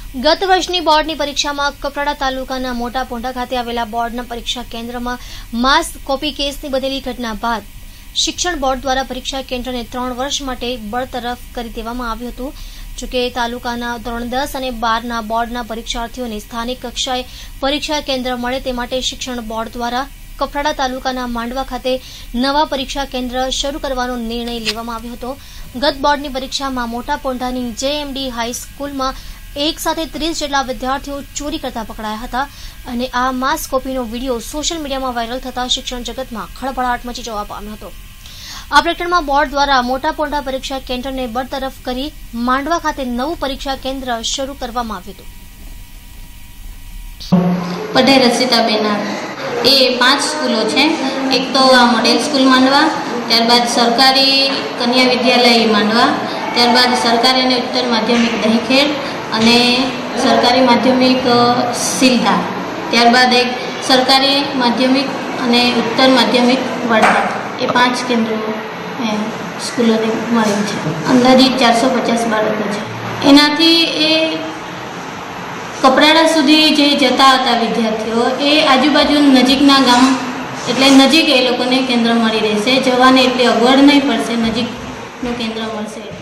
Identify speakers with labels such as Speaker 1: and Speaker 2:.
Speaker 1: ગત વર્ષની બોર્ડની પરીક્ષામાં કપરાડા તાલુકાના મોટા પોંઢા ખાતે આવેલા બોર્ડના પરીક્ષા કેન્દ્રમાં માસ કોપી કેસની બનેલી ઘટના બાદ શિક્ષણ બોર્ડ દ્વારા પરીક્ષા કેન્દ્રને 3 વર્ષ માટે બરતરફ કરી દેવામાં આવ્યું હતું। જોકે તાલુકાના ધોરણ 10 અને 12ના બોર્ડના પરીક્ષાર્થીઓને સ્થાનિક કક્ષાએ પરીક્ષા કેન્દ્ર મળે તે માટે શિક્ષણ બોર્ડ દ્વારા કપરાડા તાલુકાના માંડવા ખાતે નવા પરીક્ષા કેન્દ્ર શરૂ કરવાનો નિર્ણય લેવામાં આવ્યો હતો। ગત બોર્ડની પરીક્ષામાં મોટા પોંઢાની JMD હાઈસ્કૂલમાં એક સાથે 30 જેટલા વિદ્યાર્થીઓ ચોરી કરતા પકડાયા હતા અને આ માસ કોપીનો વિડીયો સોશિયલ મીડિયામાં વાયરલ થતા શિક્ષણ જગતમાં ખળભળાટ મચી જવા પામ્યો હતો। આ પ્રકરણમાં બોર્ડ દ્વારા મોટા પોંઢા પરીક્ષા કેન્દ્રને બરતરફ કરી માંડવા ખાતે નવું પરીક્ષા કેન્દ્ર શરૂ કરવામાં આવ્યું હતું।
Speaker 2: પટેલ રસીતાબેન એ 5 સ્કૂલો છે। એક તો આ મોડેલ સ્કૂલ માંડવા, ત્યારબાદ સરકારી કન્યા વિદ્યાલય માંડવા, ત્યારબાદ સરકારી અને ઉત્તર માધ્યમિક દહીખેડ અને સરકારી માધ્યમિક સિલધા, ત્યારબાદ એક સરકારી માધ્યમિક અને ઉત્તર માધ્યમિક વડોદરા, એ 5 કેન્દ્રો સ્કૂલોને મળ્યું છે। અંદાજિત 450 બાળકો છે। એનાથી એ કપરાડા સુધી જે જતા હતા વિદ્યાર્થીઓ એ આજુબાજુ નજીકના ગામ એટલે નજીક એ લોકોને કેન્દ્ર મળી રહેશે, જવાને એટલી અગવડ નહીં પડશે, નજીકનું કેન્દ્ર મળશે।